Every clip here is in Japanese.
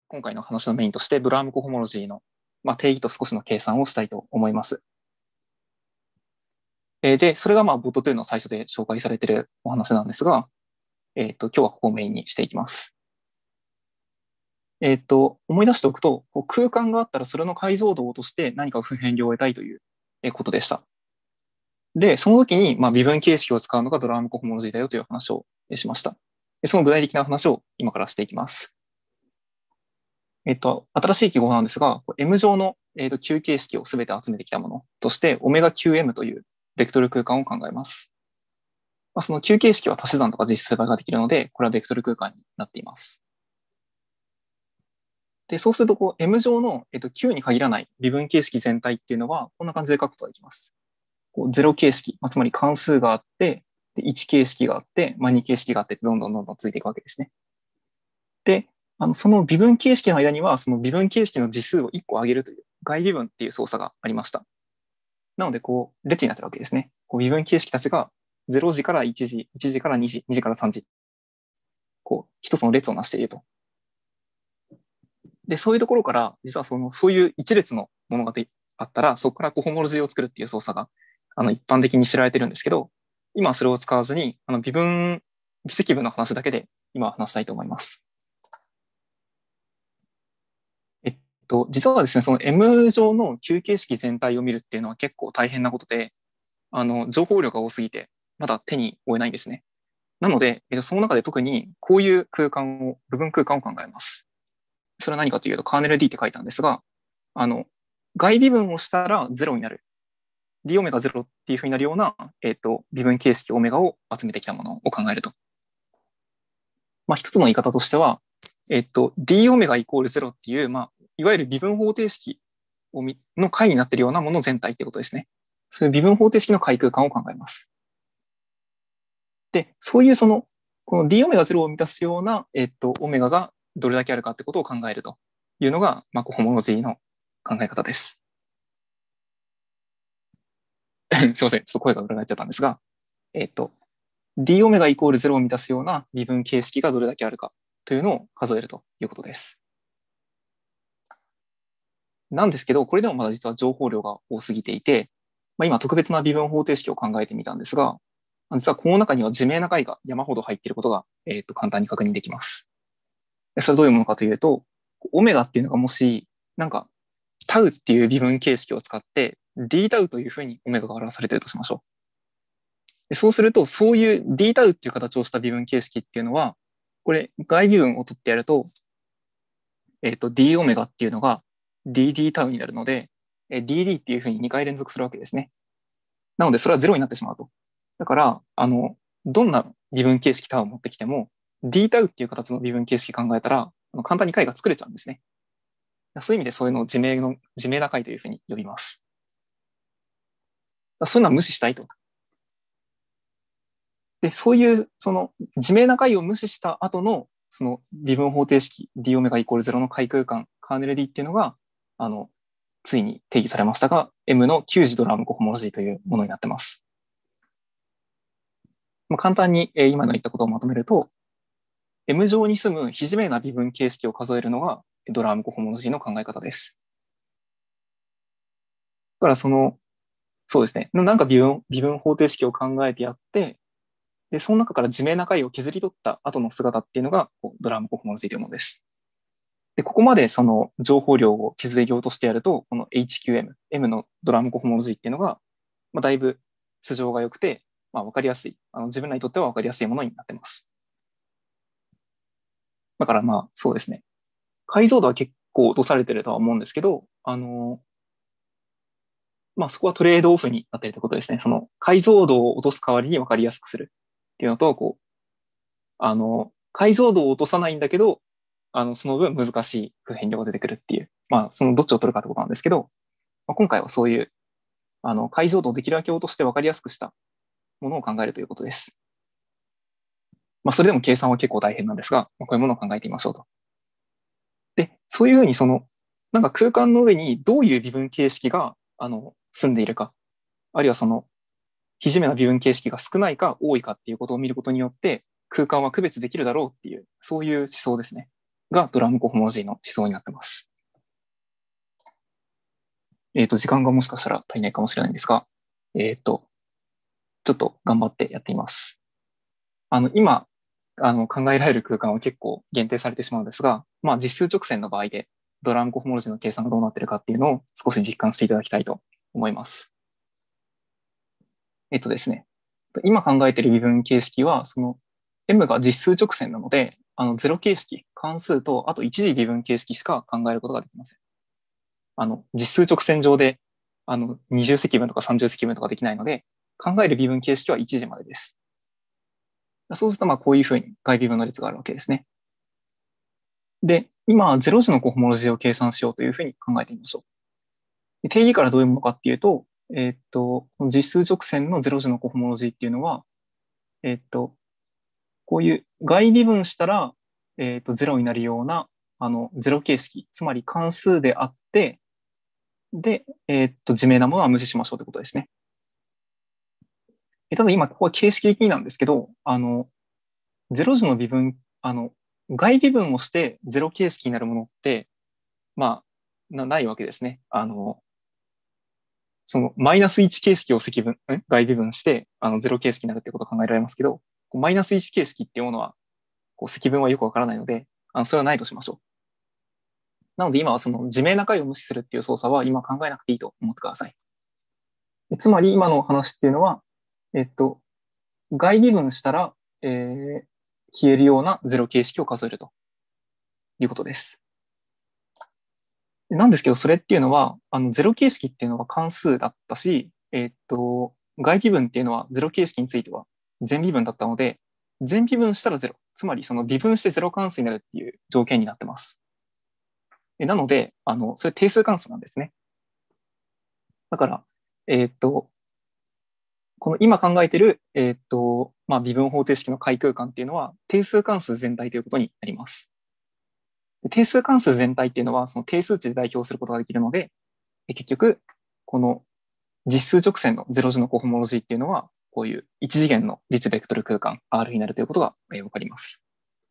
今回の話のメインとしてドラムコホモロジーの、定義と少しの計算をしたいと思います。で、それがボット2の最初で紹介されているお話なんですが、今日はここをメインにしていきます。思い出しておくと、空間があったらそれの解像度を落として何か普遍量を得たいということでした。で、その時に微分形式を使うのがドラムコホモロジーだよという話をしました。その具体的な話を今からしていきます。新しい記号なんですが、M 上の、Q 形式をすべて集めてきたものとして、オメガ QM というベクトル空間を考えます。その Q 形式は足し算とか実数倍ができるので、これはベクトル空間になっています。で、そうするとM 上の、Q に限らない微分形式全体っていうのは、こんな感じで書くことができます。0形式、つまり関数があって、で1形式があって、2形式があって、どんどんついていくわけですね。で、その微分形式の間には、その微分形式の次数を1個上げるという外微分っていう操作がありました。なので、列になってるわけですね。微分形式たちが0時から1時、1時から2時、2時から3時、一つの列をなしていると。で、そういうところから、実はそういう一列のものがあったら、そこからコホモロジーを作るっていう操作が、一般的に知られてるんですけど、今はそれを使わずに、微積分の話だけで今は話したいと思います。実はですね、その M 上の Q 形式全体を見るっていうのは結構大変なことで、情報量が多すぎて、まだ手に負えないんですね。なので、その中で特にこういう部分空間を考えます。それは何かというと、カーネル D って書いたんですが、外微分をしたら0になる。D オメガ0っていうふうになるような、微分形式オメガを集めてきたものを考えると。一つの言い方としては、D オメガイコール0っていう、いわゆる微分方程式の解になっているようなもの全体ってことですね。そういう微分方程式の解空間を考えます。で、そういうこの d オメガ0を満たすような、オメガがどれだけあるかってことを考えるというのが、コホモロジーの考え方です。すいません。ちょっと声が裏返っちゃったんですが、d オメガイコール0を満たすような微分形式がどれだけあるかというのを数えるということです。なんですけど、これでもまだ実は情報量が多すぎていて、今特別な微分方程式を考えてみたんですが、実はこの中には自明な解が山ほど入っていることが、簡単に確認できます。それはどういうものかというと、オメガっていうのがもし、タウっていう微分形式を使って、d タウというふうにオメガが表されているとしましょう。そうすると、そういう d タウっていう形をした微分形式っていうのは、これ、外微分を取ってやると、d オメガっていうのが dd タウになるので、dd っていうふうに2回連続するわけですね。なので、それは0になってしまうと。だから、どんな微分形式タウを持ってきても、d タウっていう形の微分形式考えたら、簡単に解が作れちゃうんですね。そういう意味でそういうのを自明な解というふうに呼びます。そういうのは無視したいと。で、そういう、自明な解を無視した後の、その微分方程式 d オメガイコール0の解空間、カーネル D っていうのが、ついに定義されましたが、M の旧次ドラムコホモロジーというものになってます。簡単に今の言ったことをまとめると、M 上に住む非自明な微分形式を数えるのがドラムコホモロジーの考え方です。だからそうですね。微分方程式を考えてやって、で、その中から自明な解を削り取った後の姿っていうのがドラムコホモロジーというものです。で、ここまでその情報量を削り落としてやると、この HQM、M のドラムコホモロジーっていうのが、だいぶ素性が良くて、わかりやすい。自分らにとってはわかりやすいものになってます。だからそうですね。解像度は結構落とされてるとは思うんですけど、そこはトレードオフになっているということですね。その解像度を落とす代わりに分かりやすくするっていうのと、解像度を落とさないんだけど、その分難しい普遍量が出てくるっていう、そのどっちを取るかってことなんですけど、今回はそういう、解像度をできるだけ落として分かりやすくしたものを考えるということです。それでも計算は結構大変なんですが、こういうものを考えてみましょうと。で、そういうふうに空間の上にどういう微分形式が、住んでいるか、あるいは非自明な微分形式が少ないか多いかっていうことを見ることによって、空間は区別できるだろうっていう、そういう思想ですね。 がドラムコホモロジーの思想になってます。時間がもしかしたら足りないかもしれないんですが、ちょっと頑張ってやってみます。今、考えられる空間は結構限定されてしまうんですが、まあ、実数直線の場合で、ドラムコホモロジーの計算がどうなっているかっていうのを少し実感していただきたいと思います。ですね、今考えている微分形式は、その M が実数直線なので、ゼロ形式、関数と、あと一次微分形式しか考えることができません。実数直線上で、20積分とか30積分とかできないので、考える微分形式は一次までです。そうすると、まあ、こういうふうに外微分の列があるわけですね。で、今、0次のコホモロジーを計算しようというふうに考えてみましょう。定義からどういうものかっていうと、実数直線の0次のコホモロジーっていうのは、こういう外微分したら、0になるような、0形式、つまり関数であって、で、自明なものは無視しましょうということですね。ただ今、ここは形式的になんですけど、0次の微分、外微分をして0形式になるものって、まあ、ないわけですね。そのマイナス1形式を積分、外微分して、0形式になるってことが考えられますけど、マイナス1形式っていうものは、積分はよくわからないので、それはないとしましょう。なので今はその自明な解を無視するっていう操作は今考えなくていいと思ってください。つまり今の話っていうのは、外微分したら、消えるようなゼロ形式を数えるということです。なんですけど、それっていうのは、ゼロ形式っていうのは関数だったし、外微分っていうのはゼロ形式については全微分だったので、全微分したらゼロ。つまりその微分してゼロ関数になるっていう条件になってます。なので、それ定数関数なんですね。だから、この今考えている、まあ、微分方程式の解空間っていうのは定数関数全体ということになります。定数関数全体っていうのはその定数値で代表することができるので、結局、この実数直線の0次のコホモロジーっていうのは、こういう一次元の実ベクトル空間 R になるということがわかります。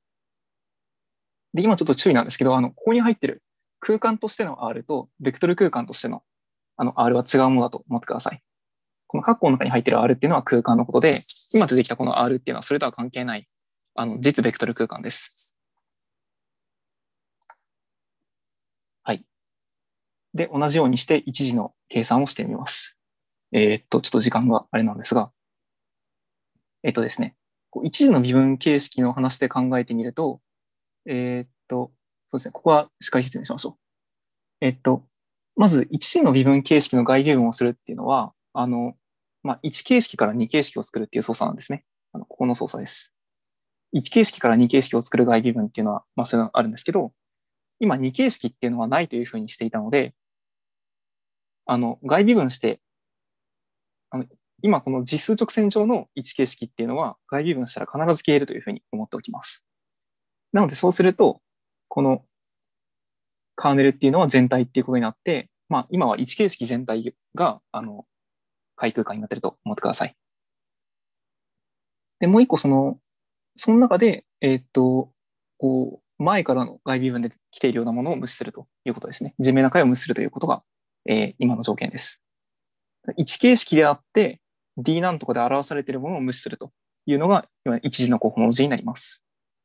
で、今ちょっと注意なんですけど、ここに入ってる空間としての R とベクトル空間としてのR は違うものだと思ってください。この括弧の中に入っている R っていうのは空間のことで、今出てきたこの R っていうのはそれとは関係ない、実ベクトル空間です。はい。で、同じようにして一次の計算をしてみます。ちょっと時間があれなんですが、ですね、一次の微分形式の話で考えてみると、そうですね、ここはしっかり説明しましょう。まず一次の微分形式の外微分をするっていうのは、まあ、1形式から2形式を作るっていう操作なんですね。ここの操作です。1形式から2形式を作る外微分っていうのは、まあ、それはあるんですけど、今2形式っていうのはないというふうにしていたので、外微分して、今この実数直線上の1形式っていうのは外微分したら必ず消えるというふうに思っておきます。なのでそうすると、このカーネルっていうのは全体っていうことになって、まあ今は1形式全体が、解空間になっていると思ってください。で、もう一個その中で、こう、前からの外微分で来ているようなものを無視するということですね。自明な解を無視するということが、今の条件です。1形式であって、D なんとかで表されているものを無視するというのが、一次のコホモロジーになります。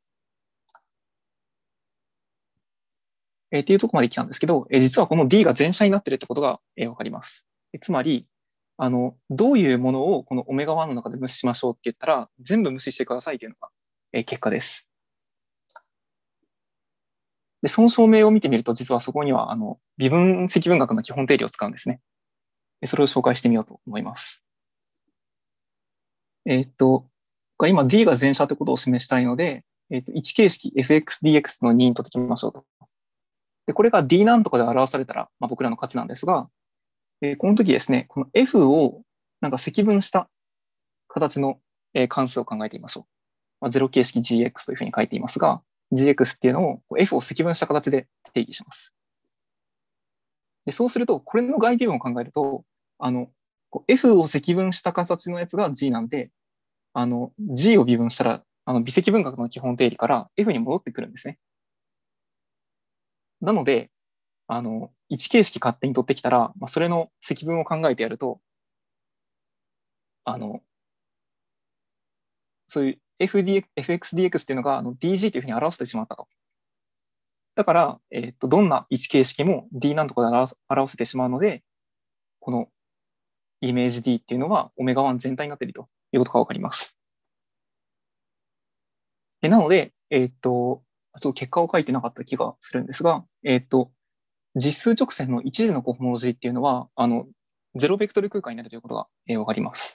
っていうところまで来たんですけど、実はこの D が全斜になっているってことが、わかります。つまり、どういうものをこのオメガ1の中で無視しましょうって言ったら、全部無視してくださいというのが、結果です。で、その証明を見てみると、実はそこには、微分積分学の基本定理を使うんですね。それを紹介してみようと思います。今 D が全斜ということを示したいので、1形式 fxdx の2にとってきましょうと。で、これが D なんとかで表されたら、まあ、僕らの価値なんですが、この時ですね、この F をなんか積分した形の関数を考えてみましょう。まあ、0形式 gx というふうに書いていますが、gx っていうのを F を積分した形で定義します。でそうすると、これの外微分を考えると、F を積分した形のやつが G なんで、G を微分したら、微積分学の基本定理から F に戻ってくるんですね。 なので、1形式勝手に取ってきたら、それの積分を考えてやると、あの、そういう fxdx っていうのがdg というふうに表してしまったと。だから、どんな1形式も d なんとかで表せてしまうので、このイメージ d っていうのはオメガ1全体になっているということがわかります。なので、ちょっと結果を書いてなかった気がするんですが、実数直線の一次のコホモロジーっていうのは、ゼロベクトル空間になるということがわかります。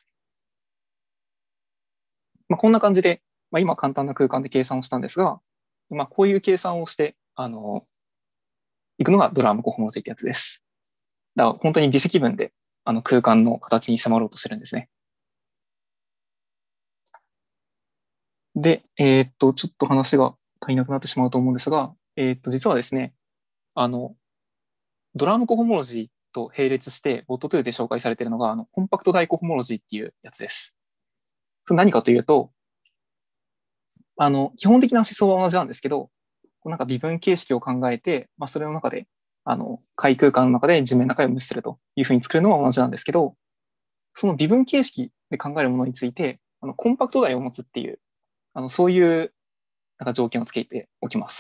こんな感じで、今簡単な空間で計算をしたんですが、こういう計算をして、いくのがドラムコホモロジーってやつです。だから本当に微積分で空間の形に迫ろうとするんですね。で、ちょっと話が足りなくなってしまうと思うんですが、実はですね、ドラムコホモロジーと並列してボット2で紹介されているのが、コンパクトダイコホモロジーっていうやつです。それ何かというと、基本的な思想は同じなんですけど、なんか微分形式を考えて、それの中で、解空間の中で地面の中を無視するというふうに作るのは同じなんですけど、その微分形式で考えるものについて、コンパクト台を持つっていう、そういうなんか条件をつけておきます。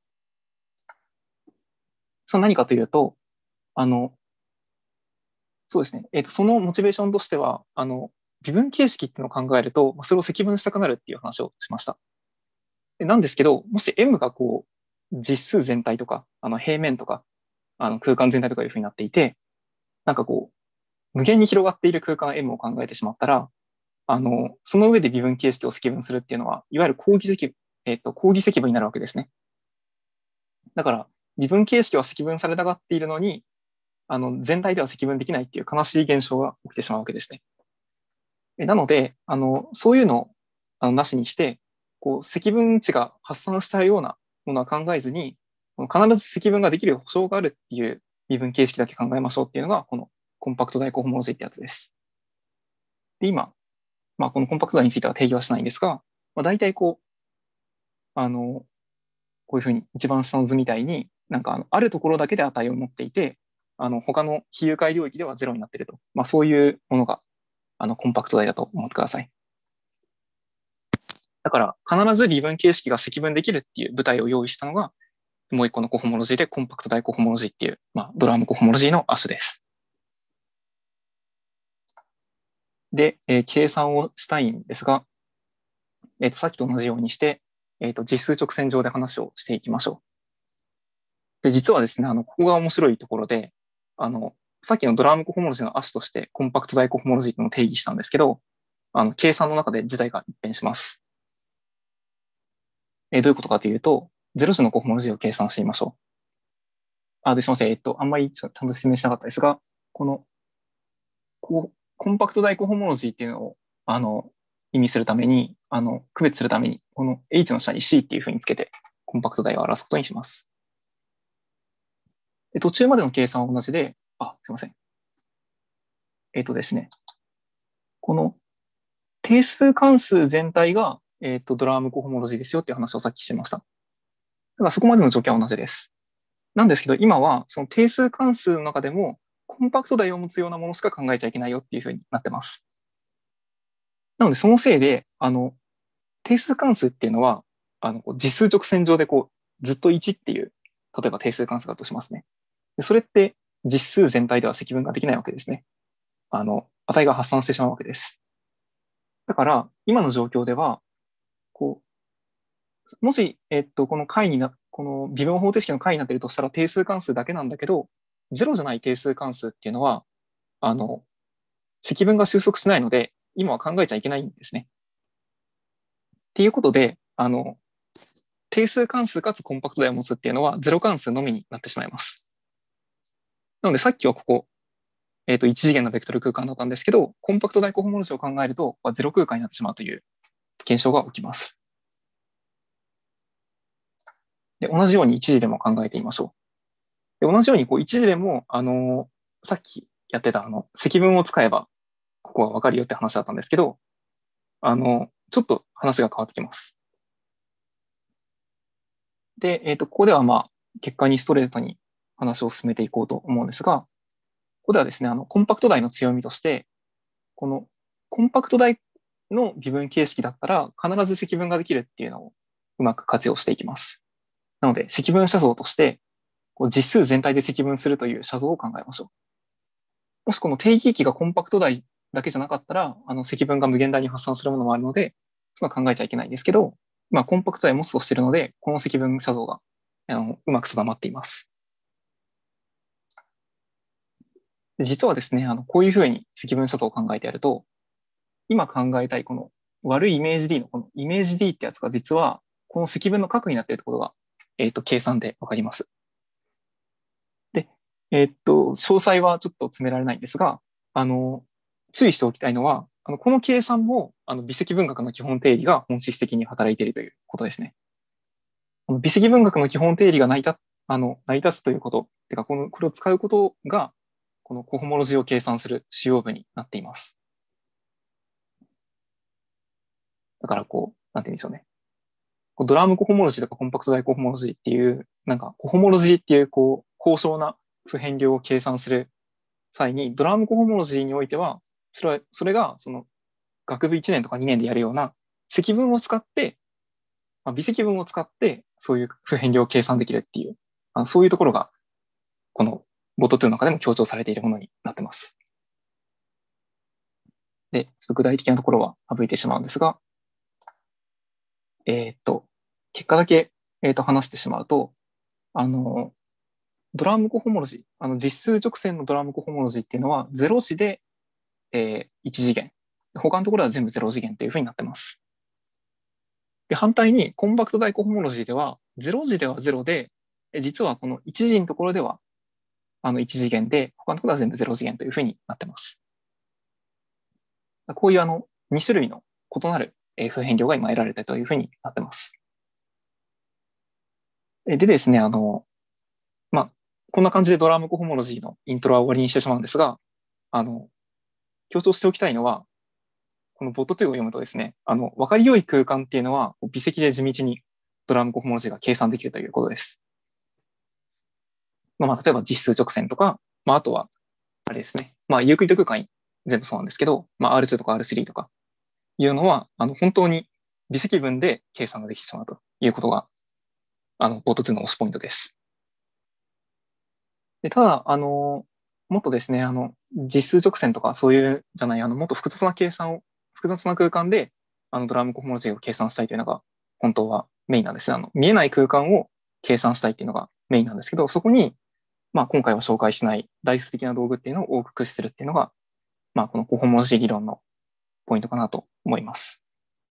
その何かというと、あの、そうですね。そのモチベーションとしては、微分形式っていうのを考えると、それを積分したくなるっていう話をしました。なんですけど、もし M がこう、実数全体とか、平面とか、空間全体とかいうふうになっていて、なんかこう、無限に広がっている空間 M を考えてしまったら、その上で微分形式を積分するっていうのは、いわゆる高義積、高義積分になるわけですね。だから、微分形式は積分されたがっているのに、全体では積分できないっていう悲しい現象が起きてしまうわけですね。なので、そういうのをなしにして、こう積分値が発散したようなものは考えずに、必ず積分ができる保証があるっていう微分形式だけ考えましょうっていうのが、このコンパクト大コホモロジーってやつです。で、今、このコンパクト大については定義はしないんですが、大体こう、こういうふうに一番下の図みたいに、なんかあるところだけで値を持っていて、他の比喩解領域ではゼロになっていると。そういうものが、コンパクト大だと思ってください。だから、必ず微分形式が積分できるっていう舞台を用意したのが、もう一個のコホモロジーでコンパクト大コホモロジーっていう、ドラムコホモロジーの亜種です。で、計算をしたいんですが、さっきと同じようにして、実数直線上で話をしていきましょう。で、実はですね、ここが面白いところで、さっきのドラムコホモロジーの亜種としてコンパクト大コホモロジーというのを定義したんですけど、計算の中で事態が一変します。どういうことかというと、ゼロ種のコホモロジーを計算してみましょう。すみません。あんまりちゃんと説明しなかったですが、この、コンパクト大コホモロジーっていうのを、意味するために、区別するために、この H の下に C っていうふうにつけて、コンパクト大を表すことにします。で途中までの計算は同じで、すみません。ですね。この定数関数全体が、ドラムコホモロジーですよっていう話をさっきしてました。だからそこまでの条件は同じです。なんですけど、今はその定数関数の中でも、コンパクト台を持つようなものしか考えちゃいけないよっていうふうになってます。なので、そのせいで、定数関数っていうのは、実数直線上でこう、ずっと1っていう、例えば定数関数だとしますね。でそれって実数全体では積分ができないわけですね。値が発散してしまうわけです。だから、今の状況では、こう、もし、この解にな、この微分方程式の解になっているとしたら定数関数だけなんだけど、ゼロじゃない定数関数っていうのは、あの、積分が収束しないので、今は考えちゃいけないんですね。っていうことで、定数関数かつコンパクト台を持つっていうのは、ゼロ関数のみになってしまいます。なので、さっきはここ、1次元のベクトル空間だったんですけど、コンパクト大コホモロジーを考えると、ゼロ空間になってしまうという現象が起きます。で、同じように1次でも考えてみましょう。で同じように、1次でも、さっきやってた、積分を使えば、ここはわかるよって話だったんですけど、ちょっと話が変わってきます。で、ここでは結果にストレートに話を進めていこうと思うんですが、ここではですね、コンパクト台の強みとして、このコンパクト台の微分形式だったら必ず積分ができるっていうのをうまく活用していきます。なので、積分写像として、実数全体で積分するという写像を考えましょう。もしこの定義域がコンパクト台だけじゃなかったら、積分が無限大に発散するものもあるので、そんな考えちゃいけないんですけど、まあ、コンパクト台を持つとしているので、この積分写像がうまく定まっています。実はですね、こういうふうに積分写像を考えてやると、今考えたいこの悪いイメージ D のこのイメージ D ってやつが実は、この積分の角になっているところが、計算でわかります。で、詳細はちょっと詰められないんですが、注意しておきたいのは、この計算も、微積分学の基本定理が本質的に働いているということですね。微積分学の基本定理が成り立つということ、てかこれを使うことが、このコホモロジーを計算する主要部になっています。だからなんて言うんでしょうね。ドラムコホモロジーとかコンパクト大コホモロジーっていう、なんかコホモロジーっていう高尚な普遍量を計算する際に、ドラムコホモロジーにおいては、それがその学部1年とか2年でやるような積分を使って、微積分を使ってそういう普遍量を計算できるっていう、そういうところが、このボット2の中でも強調されているものになってます。で、ちょっと具体的なところは省いてしまうんですが、結果だけ、話してしまうと、ドラムコホモロジー、実数直線のドラムコホモロジーっていうのは、0次で、1次元。他のところは全部0次元というふうになってます。で、反対に、コンパクト大コホモロジーでは、0次では0で、実はこの1次のところでは、1次元で、他のところは全部0次元というふうになってます。こういう2種類の異なる普遍量が今得られたというふうになってます。でですね、まあ、こんな感じでドラムコホモロジーのイントロは終わりにしてしまうんですが、強調しておきたいのは、このボット2を読むとですね、分かり良い空間っていうのは、微積で地道にドラムコホモロジーが計算できるということです。例えば実数直線とか、あとは、あれですね、ユークリッド空間全部そうなんですけど、R2 とか R3 とかいうのは、本当に微積分で計算ができてしまうということが、ボット2の推しポイントです。でただ、もっとですね、実数直線とかそういうじゃない、もっと複雑な空間で、ドラムコホモロジーを計算したいというのが、本当はメインなんです。見えない空間を計算したいっていうのがメインなんですけど、そこに、今回は紹介しない代数的な道具っていうのを多く駆使するっていうのが、このコホモロジー理論のポイントかなと思います。